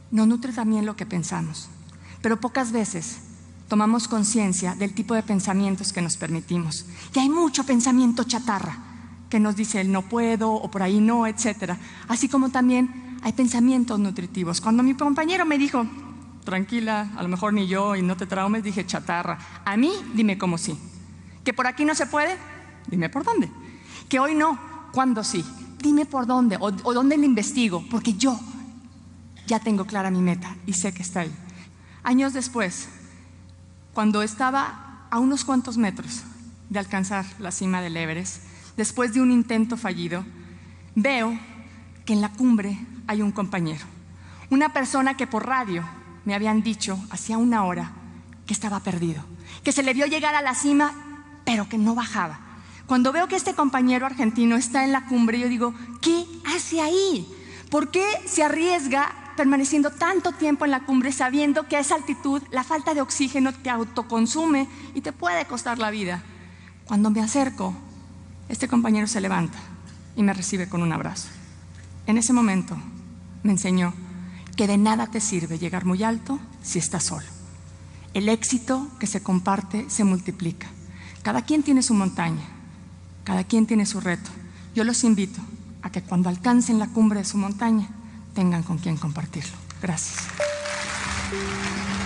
nos nutre también lo que pensamos, pero pocas veces tomamos conciencia del tipo de pensamientos que nos permitimos. Y hay mucho pensamiento chatarra que nos dice el no puedo o por ahí no, etcétera. Así como también hay pensamientos nutritivos. Cuando mi compañero me dijo, tranquila, a lo mejor ni yo y no te traumes, dije chatarra. A mí, dime cómo sí. ¿Que por aquí no se puede? Dime por dónde. Que hoy no, ¿cuándo sí? Dime por dónde o dónde le investigo, porque yo ya tengo clara mi meta y sé que está ahí. Años después, cuando estaba a unos cuantos metros de alcanzar la cima del Everest, después de un intento fallido, veo que en la cumbre hay un compañero, una persona que por radio me habían dicho hacía una hora que estaba perdido, que se le vio llegar a la cima, pero que no bajaba. Cuando veo que este compañero argentino está en la cumbre, yo digo, ¿qué hace ahí? ¿Por qué se arriesga permaneciendo tanto tiempo en la cumbre sabiendo que a esa altitud la falta de oxígeno te autoconsume y te puede costar la vida? Cuando me acerco, este compañero se levanta y me recibe con un abrazo. En ese momento me enseñó que de nada te sirve llegar muy alto si estás solo. El éxito que se comparte se multiplica. Cada quien tiene su montaña, cada quien tiene su reto. Yo los invito a que cuando alcancen la cumbre de su montaña tengan con quien compartirlo. Gracias.